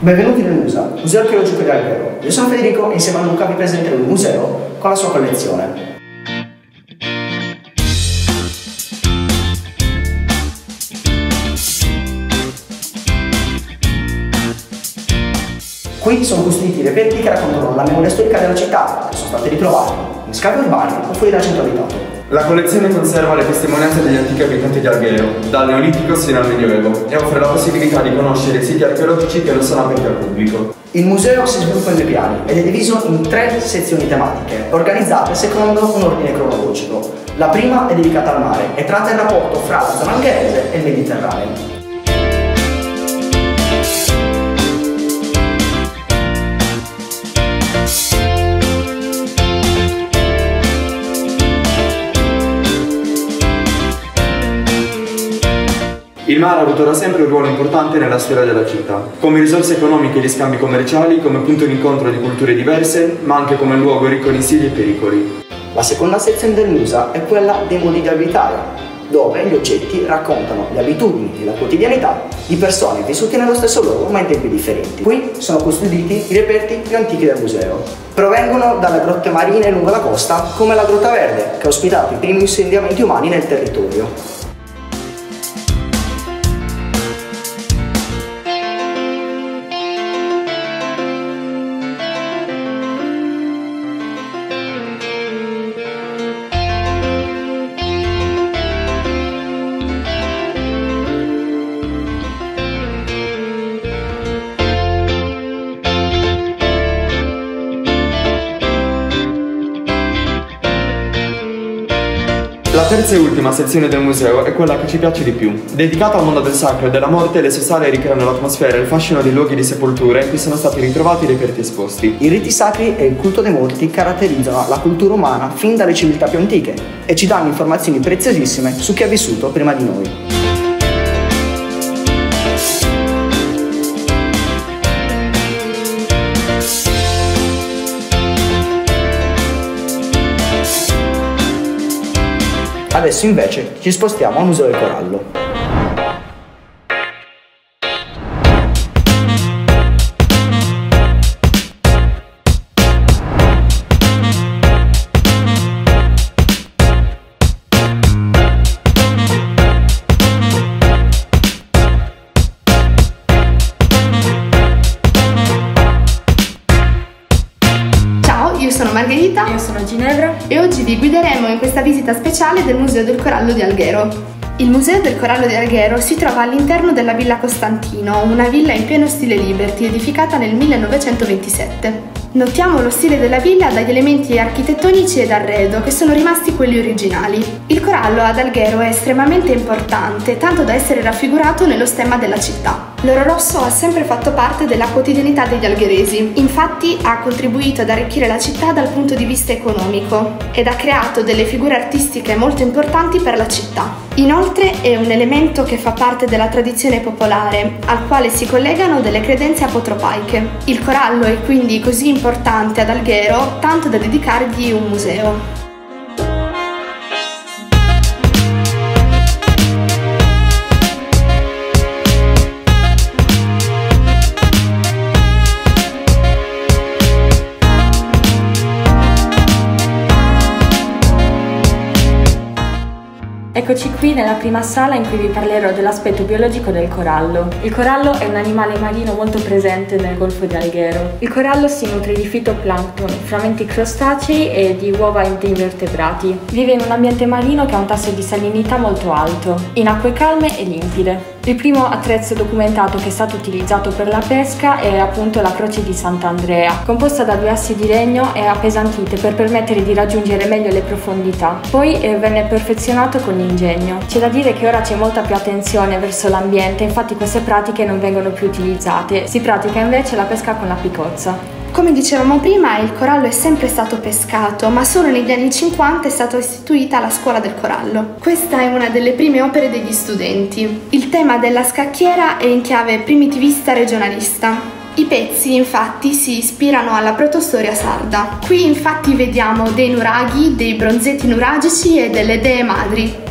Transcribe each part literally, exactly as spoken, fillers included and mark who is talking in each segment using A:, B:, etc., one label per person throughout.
A: Benvenuti nel Musa, Museo Archeologico di Alghero. Io sono Federico e insieme a Luca vi presenterò il museo con la sua collezione. Qui sono custoditi i reperti che raccontano la memoria storica della città, che sono stati ritrovati in scavi urbani o fuori dal centro abitato.
B: La collezione conserva le testimonianze degli antichi abitanti di Alghero, dal Neolitico sino al Medioevo, e offre la possibilità di conoscere siti archeologici che non sono aperti al pubblico.
A: Il museo si sviluppa in due piani ed è diviso in tre sezioni tematiche, organizzate secondo un ordine cronologico. La prima è dedicata al mare e tratta il rapporto fra la zona algherese e il Mediterraneo.
B: Il mare ha avuto da sempre un ruolo importante nella storia della città, come risorse economiche e di scambi commerciali, come punto di incontro di culture diverse, ma anche come luogo ricco di insidie e pericoli.
A: La seconda sezione del Musa è quella dei modi di abitare, dove gli oggetti raccontano le abitudini e la quotidianità di persone vissute nello stesso luogo ma in tempi differenti. Qui sono custoditi i reperti più antichi del museo. Provengono dalle grotte marine lungo la costa, come la Grotta Verde, che ha ospitato i primi insediamenti umani nel territorio.
B: La terza e ultima sezione del museo è quella che ci piace di più. Dedicata al mondo del sacro e della morte, le sue sale ricreano l'atmosfera e il fascino dei luoghi di sepoltura in cui sono stati ritrovati i reperti esposti.
A: I riti sacri e il culto dei morti caratterizzano la cultura umana fin dalle civiltà più antiche e ci danno informazioni preziosissime su chi ha vissuto prima di noi. Adesso invece ci spostiamo al Museo del Corallo.
C: Io sono Margherita.
D: Io sono Ginevra.
C: E oggi vi guideremo in questa visita speciale del Museo del Corallo di Alghero. Il Museo del Corallo di Alghero si trova all'interno della Villa Costantino, una villa in pieno stile Liberty, edificata nel millenovecentoventisette. Notiamo lo stile della villa dagli elementi architettonici ed arredo, che sono rimasti quelli originali. Il corallo ad Alghero è estremamente importante, tanto da essere raffigurato nello stemma della città. L'oro rosso ha sempre fatto parte della quotidianità degli algheresi, infatti ha contribuito ad arricchire la città dal punto di vista economico ed ha creato delle figure artistiche molto importanti per la città. Inoltre è un elemento che fa parte della tradizione popolare, al quale si collegano delle credenze apotropaiche. Il corallo è quindi così importante ad Alghero, tanto da dedicargli un museo.
D: Eccoci qui nella prima sala in cui vi parlerò dell'aspetto biologico del corallo. Il corallo è un animale marino molto presente nel Golfo di Alghero. Il corallo si nutre di fitoplancton, frammenti crostacei e di uova di invertebrati. Vive in un ambiente marino che ha un tasso di salinità molto alto, in acque calme e limpide. Il primo attrezzo documentato che è stato utilizzato per la pesca è appunto la croce di Sant'Andrea, composta da due assi di legno e appesantite per permettere di raggiungere meglio le profondità. Poi eh, venne perfezionato con ingegno. C'è da dire che ora c'è molta più attenzione verso l'ambiente, infatti queste pratiche non vengono più utilizzate. Si pratica invece la pesca con la piccozza.
C: Come dicevamo prima, il corallo è sempre stato pescato, ma solo negli anni cinquanta è stata istituita la scuola del corallo. Questa è una delle prime opere degli studenti. Il tema della scacchiera è in chiave primitivista regionalista. I pezzi infatti si ispirano alla protostoria sarda. Qui infatti vediamo dei nuraghi, dei bronzetti nuragici e delle dee madri.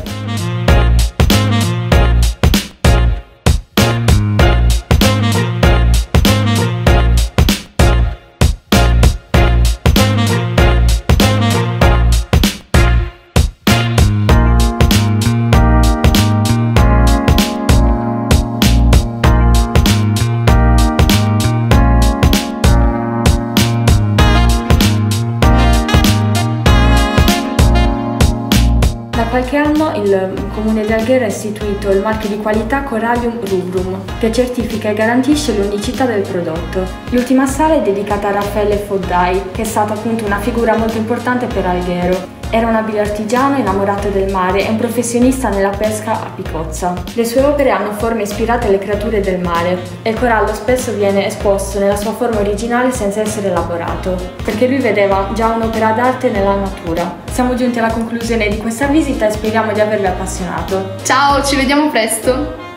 D: qualche anno il comune di Alghero ha istituito il marchio di qualità Corallium Rubrum, che certifica e garantisce l'unicità del prodotto. L'ultima sala è dedicata a Raffaele Foddai, che è stato appunto una figura molto importante per Alghero. Era un abile artigiano innamorato del mare e un professionista nella pesca a picozza. Le sue opere hanno forme ispirate alle creature del mare e il corallo spesso viene esposto nella sua forma originale senza essere elaborato, perché lui vedeva già un'opera d'arte nella natura. Siamo giunti alla conclusione di questa visita e speriamo di avervi appassionato.
C: Ciao, ci vediamo presto!